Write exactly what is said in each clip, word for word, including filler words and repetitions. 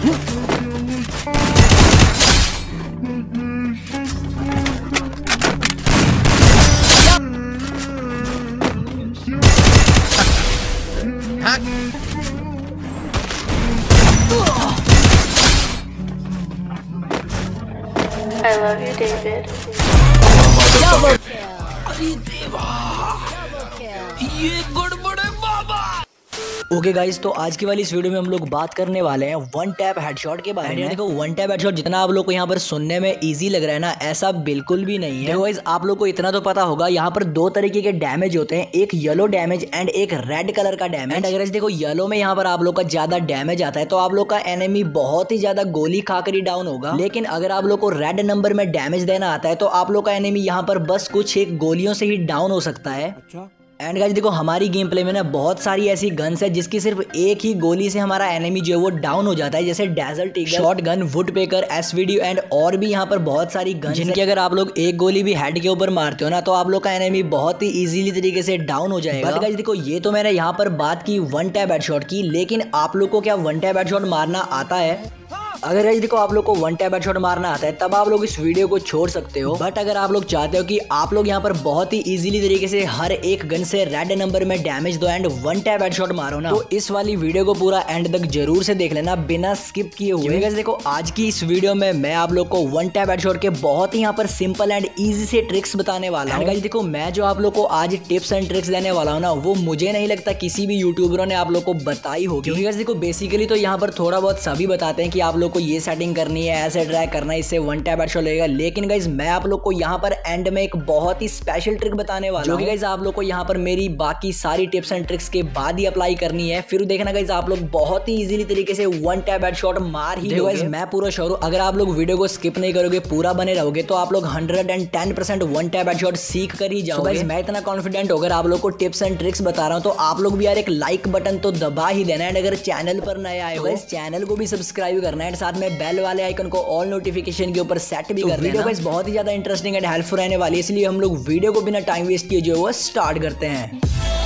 I love you, David. ये गड़बड़ है बाबा। ओके गाइस, तो आज की वाली इस वीडियो में हम लोग बात करने वाले हैं वन टैप हेडशॉट के बारे में। देखो वन टैप हेडशॉट जितना आप लोग को यहाँ पर सुनने में इजी लग रहा है ना, ऐसा बिल्कुल भी नहीं है। देखो गाइस, आप लोग को इतना तो पता होगा यहाँ पर दो तरीके के डैमेज होते हैं, एक येलो डैमेज एंड एक रेड कलर का डैमेज। एंड अगर देखो येलो में यहाँ पर आप लोग का ज्यादा डैमेज आता है तो आप लोग का एनिमी बहुत ही ज्यादा गोली खाकर ही डाउन होगा। लेकिन अगर आप लोग को रेड नंबर में डैमेज देना आता है तो आप लोग का एनिमी यहाँ पर बस कुछ एक गोलियों से ही डाउन हो सकता है। अच्छा। एंड गाइस देखो, हमारी गेम प्ले में ना बहुत सारी ऐसी गन्स है जिसकी सिर्फ एक ही गोली से हमारा एनिमी जो है वो डाउन हो जाता है, जैसे Desert Eagle, shot gun, woodpecker, SVD and और भी यहाँ पर बहुत सारी गन जिनकी अगर आप लोग एक गोली भी हेड के ऊपर मारते हो ना तो आप लोग का एनिमी बहुत ही इजीली तरीके से डाउन हो जाएगा। बट गाइस देखो, ये तो मैंने यहाँ पर बात की वन टैप हेडशॉट की, लेकिन आप लोग को क्या वन टैप हेडशॉट मारना आता है? अगर गाइस देखो आप लोग को वन टैप हेडशॉट मारना आता है तब आप लोग इस वीडियो को छोड़ सकते हो। बट अगर आप लोग चाहते हो कि आप लोग यहाँ पर बहुत ही इजीली तरीके से हर एक गन से रेड नंबर में डैमेज दो एंड वन टैप हेडशॉट मारो ना, तो इस वाली वीडियो को पूरा एंड तक जरूर से देख लेना बिना स्किप किए हुए। गाइस देखो, आज की इस वीडियो में मैं आप लोग को वन टैप हेडशॉट के बहुत ही यहाँ पर सिंपल एंड ईजी से ट्रिक्स बताने वाला हूँ। गाइस देखो, मैं जो आप लोग को आज टिप्स एंड ट्रिक्स देने वाला हूँ ना, वो मुझे नहीं लगता किसी भी यूट्यूबरों ने आप लोग को बताई होगी। क्योंकि गाइस देखो, बेसिकली तो यहाँ पर थोड़ा बहुत सभी बताते हैं कि आप लोग को ये सेटिंग करनी है, ऐसे ड्रैग करना है, इससे वन टैप हेडशॉट लगेगा। लेकिन गाइस मैं आप लोग को यहाँ पर एंड में एक बहुत ही स्पेशल ट्रिक बताने वाला हूँ, जो कि गाइस आप लोग को यहाँ पर मेरी बाकी सारी टिप्स एंड ट्रिक्स के बाद ही अप्लाई करनी है। फिर देखना गाइस, आप लोग बहुत ही इजीली तरीके से वन टैप हेडशॉट मार ही लोगे। गाइस मैं पूरा श्योर हूं, अगर आप लोग वीडियो को स्किप नहीं करोगे, पूरा बने रहोगे, तो आप लोग hundred and ten percent one tap headshot सीख कर ही जाओगे। गाइस मैं इतना कॉन्फिडेंट होकर आप लोग को टिप्स एंड ट्रिक्स बता रहा हूँ, तो आप लोग भी यार एक लाइक बटन तो दबा ही देना है। अगर चैनल पर नए आए हो, इस चैनल को भी सब्सक्राइब करना है, साथ में बेल वाले आइकन को ऑल नोटिफिकेशन के ऊपर सेट भी कर देना। वीडियो गाइस बहुत ही ज्यादा इंटरेस्टिंग एंड हेल्पफुल रहने वाली है, इसलिए हम लोग वीडियो को बिना टाइम वेस्ट किए जो है वो स्टार्ट करते हैं।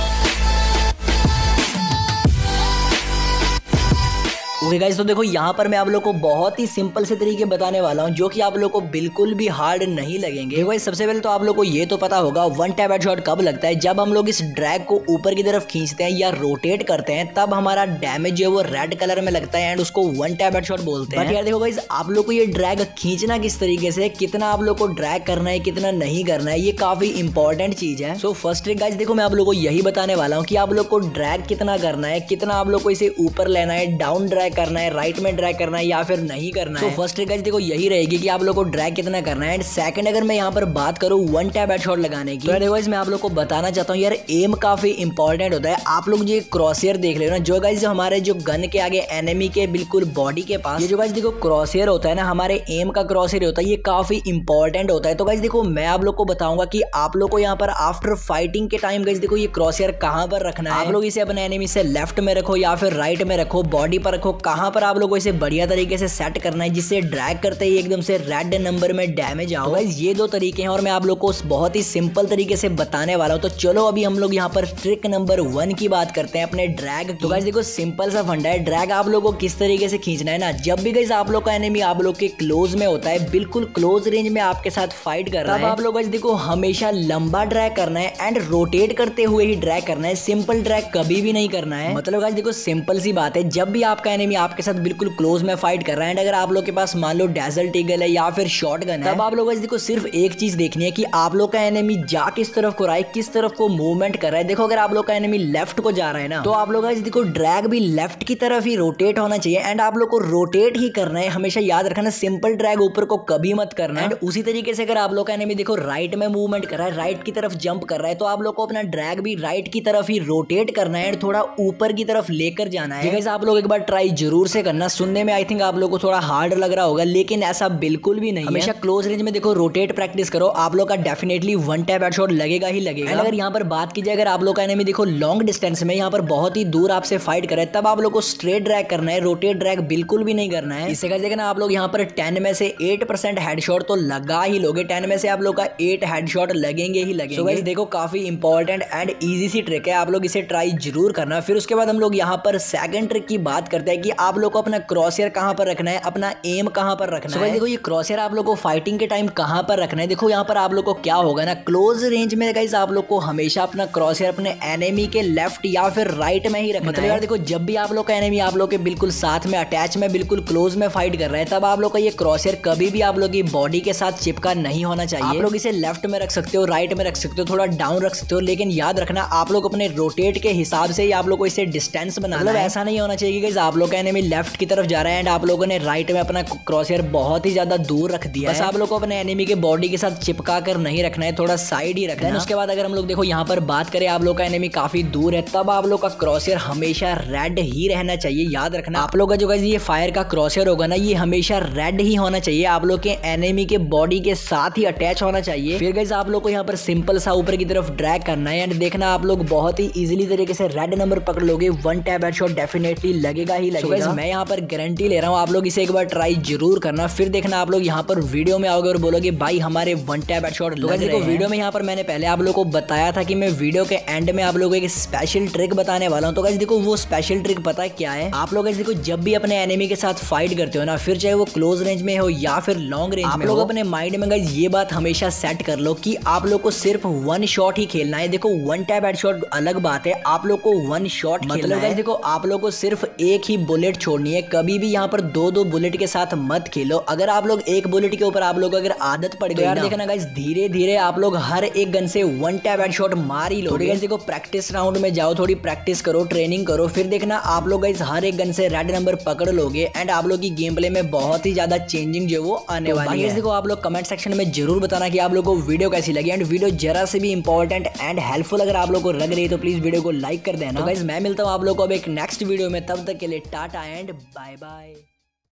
ओके गाइस, तो देखो यहाँ पर मैं आप लोग को बहुत ही सिंपल से तरीके बताने वाला हूँ जो कि आप लोग को बिल्कुल भी हार्ड नहीं लगेंगे। गाइस सबसे पहले तो आप लोग को ये तो पता होगा वन टैप हेडशॉट कब लगता है, जब हम लोग इस ड्रैग को ऊपर की तरफ खींचते हैं या रोटेट करते हैं, तब हमारा डैमेज जो है वो रेड कलर में लगता है एंड उसको वन टैप हेडशॉट बोलते हैं। बट यार देखो गाइस, आप लोग को ये ड्रैग खींचना किस तरीके से, कितना आप लोग को ड्रैग करना है, कितना नहीं करना है, ये काफी इंपॉर्टेंट चीज है। सो फर्स्ट ट्रिक गाइस देखो, मैं आप लोग को यही बताने वाला हूँ कि आप लोग को ड्रैग कितना करना है, कितना आप लोग को इसे ऊपर लेना है, डाउन ड्रैग करना है, राइट में ड्रैग करना है या फिर नहीं करना है। तो फर्स्ट ट्रिक गाइस देखो यही रहेगी कि आप लोग को ड्रैग कितना करना है। एंड सेकंड, अगर मैं यहाँ पर बात करूँ वन टैप हेडशॉट लगाने की, तो देखो गाइस मैं आप लोग को बताना चाहता हूँ यार, एम काफी इंपॉर्टेंट होता है। आप लोग ये क्रॉसहेयर देख ले ना, जो गाइस जो हमारे जो गन के आगे एनिमी के बिल्कुल बॉडी के पास ये जो गाइस देखो क्रॉसहेयर होता है ना, हमारे एम का क्रॉसहेयर होता है, ये काफी इंपॉर्टेंट होता है। तो गाइस देखो मैं आप लोग को बताऊंगा कि आप लोग को यहाँ पर आफ्टर फाइटिंग के टाइम गाइस देखो ये क्रॉसहेयर कहाँ पर रखना है। आप लोग इसे अपने एनिमी से लेफ्ट में रखो या फिर राइट में रखो, बॉडी पर रखो, कहाँ पर आप लोग को इसे बढ़िया तरीके से सेट करना है जिससे ड्रैग करते ही एकदम से रेड नंबर में डैमेज आओ। गाइस ये दो तरीके हैं और मैं आप लोग को बहुत ही सिंपल तरीके से बताने वाला हूं। तो चलो अभी हम लोग यहाँ पर ट्रिक नंबर वन की बात करते हैं, अपने ड्रैग। तो गाइस देखो सिंपल सा फंडा है, ड्रैग आप लोगों को किस तरीके से खींचना है ना, जब भी गाइस आप लोग का एनिमी आप लोग के क्लोज में होता है, बिल्कुल क्लोज रेंज में आपके साथ फाइट कर रहा है, तब आप लोग गाइस देखो हमेशा लंबा ड्रैग करना है एंड रोटेट करते हुए ही ड्रैग करना है, सिंपल ड्रैग कभी भी नहीं करना है। मतलब गाइस देखो सिंपल सी बात है, जब भी आपका एनिमी आपके साथ बिल्कुल क्लोज में फाइट कर रहा है, अगर आप लोग के पास मान लो डेजर्ट ईगल है या फिर शॉटगन है, तब आप लोग देखो सिर्फ एक चीज देखनी है कि आप लोग का एनिमी जा किस तरफ को रहा है, किस तरफ को मूवमेंट कर रहा है। देखो अगर आप लोग का एनिमी लेफ्ट को जा रहा है ना, तो आप लोग देखो ड्रैग भी लेफ्ट की तरफ ही रोटेट होना चाहिए एंड आप लोग को रोटेट ही करना है, हमेशा याद रखना, सिंपल ड्रैग ऊपर को कभी मत करना है। उसी तरीके से अगर आप लोग का एनिमी देखो राइट में मूवमेंट कर रहा है, राइट की तरफ जंप कर रहा है, तो आप लोग को अपना ड्रैग भी राइट की तरफ ही रोटेट करना है, थोड़ा ऊपर की तरफ लेकर जाना है। गाइस आप लोग एक बार ट्राई जरूर से करना, सुनने में आई थिंक आप लोग को थोड़ा हार्ड लग रहा होगा, लेकिन ऐसा बिल्कुल भी नहीं है। हमेशा क्लोज रेंज में देखो रोटेट प्रैक्टिस करो, आप लोग का डेफिनेटली वन टैप हेडशॉट लगेगा ही लगेगा। अगर यहाँ पर बात की जाए, अगर आप लोग का एनिमी देखो लॉन्ग डिस्टेंस में यहाँ पर बहुत ही दूर आपसे फाइट करे, तब आप लोग को स्ट्रेट ड्रैग करना है, रोटेट ड्रैग बिल्कुल भी नहीं करना है। इससे देखना आप लोग यहाँ पर टेन में से एट परसेंट हेडशॉट तो लगा ही लोगे, टेन में से आप लोग का एट हेडशॉट लगेंगे ही लगेंगे। so guys, देखो काफी इंपॉर्टेंट एंड इजी सी ट्रिक है, आप लोग इसे ट्राई जरूर करना। फिर उसके बाद हम लोग यहाँ पर सेकंड ट्रिक की बात करते हैं कि आप लोग को अपना क्रॉसहेयर कहाँ पर रखना है, अपना एम कहाँ पर रखना so है। देखो ये क्रॉसहेयर आप लोग को फाइटिंग के टाइम कहाँ पर रखना है। देखो यहाँ पर आप लोग को क्या होगा ना, क्लोज रेंज में गाइस आप लोग को हमेशा अपना क्रॉसहेयर अपने एनिमी के लेफ्ट या फिर राइट में ही रखना मतलब है। यार देखो जब भी आप लोग का एनिमी आप लोग के बिल्कुल साथ में अटैच में बिल्कुल क्लोज में फाइट कर रहा है, तब आप लोग का ये क्रॉसहेयर कभी भी आप लोग की बॉडी के साथ चिपका नहीं होना चाहिए। आप लोग इसे लेफ्ट में रख सकते हो, राइट में रख सकते हो, थोड़ा डाउन रख सकते हो, लेकिन याद रखना आप लोग अपने रोटेट के हिसाब से ही आप लोग को इसे डिस्टेंस बनाना मतलब है। ऐसा नहीं होना चाहिए कि आप लोग का एनिमी लेफ्ट की तरफ जा रहा है एंड आप लोगों ने राइट में अपना क्रॉसहेयर बहुत ही ज्यादा दूर रख दिया बस है। आप लोग को अपने एनिमी के बॉडी के साथ चिपका कर नहीं रखना है, थोड़ा साइड ही रखना है। उसके बाद अगर हम लोग देखो यहाँ पर बात करें आप लोग का एनिमी काफी दूर है, तब आप लोग का क्रॉसहेयर हमेशा रेड ही रहना चाहिए। याद रखना आप लोग का जो ये फायर का क्रॉसहेयर होगा ना, ये हमेशा रेड ही होना चाहिए, आप लोग के एनिमी के बॉडी के साथ ही अटैच होना चाहिए। फिर गाइस आप लोग को यहाँ पर सिंपल सा ऊपर की तरफ ड्रैग करना है एंड देखना आप लोग बहुत ही इजीली तरीके से रेड नंबर पकड़ लोगे, वन टैप हेडशॉट डेफिनेटली लगेगा ही लगेगा। so guys, मैं यहाँ पर गारंटी ले रहा हूँ, आप लोग इसे एक बार ट्राई जरूर करना। फिर देखना आप लोग यहाँ पर वीडियो में आओगे और बोलोगे भाई हमारे वन टैप हेडशॉट लग रहे हैं। वीडियो में यहाँ पर मैंने पहले आप लोग को बताया था कि मैं वीडियो के एंड में आप लोगों को एक स्पेशल ट्रिक बताने वाला हूँ। तो गाइस देखो वो स्पेशल ट्रिक पता है क्या है। आप लोग गाइस देखो जब भी अपने एनिमी के साथ फाइट करते हो ना, फिर चाहे वो क्लोज रेंज में हो या फिर लॉन्ग रेंज में, आप लोग अपने माइंड में गाइस ये बात हमेशा सेट कर लो कि आप लोग को सिर्फ वन शॉट ही खेलना है। देखो वन टैप हेडशॉट अलग बात है, आप लोग को वन शॉट मतलब गाइस देखो आप लोग को सिर्फ एक ही बुलेट छोड़नी है, कभी भी यहाँ पर दो दो बुलेट के साथ मत खेलो। अगर आप लोग एक बुलेट के ऊपर आप लोग अगर आदत पड़ गई यार देखना गाइस धीरे धीरे आप लोग हर एक गन से वन टैप हेडशॉट मार ही लोगे। गाइस देखो प्रैक्टिस राउंड में जाओ, थोड़ी प्रैक्टिस करो, ट्रेनिंग करो, फिर देखना आप लोग गाइस हर एक गन से रेड नंबर पकड़ लोगे एंड आप लोग की गेम प्ले में बहुत ही ज्यादा चेंजिंग जो वो आने तो वाली है। देखो आप लोग कमेंट सेक्शन में जरूर बताना कि आप लोग को वीडियो कैसी लगी एंड वीडियो जरा से भी इंपॉर्टेंट एंड हेल्पफुल अगर आप लोग को लग रही है तो प्लीज वीडियो को लाइक कर देना। तो गाइस मैं मिलता हूँ आप लोग को अब एक नेक्स्ट वीडियो में, तब तक के लिए टाटा एंड बाय बाय।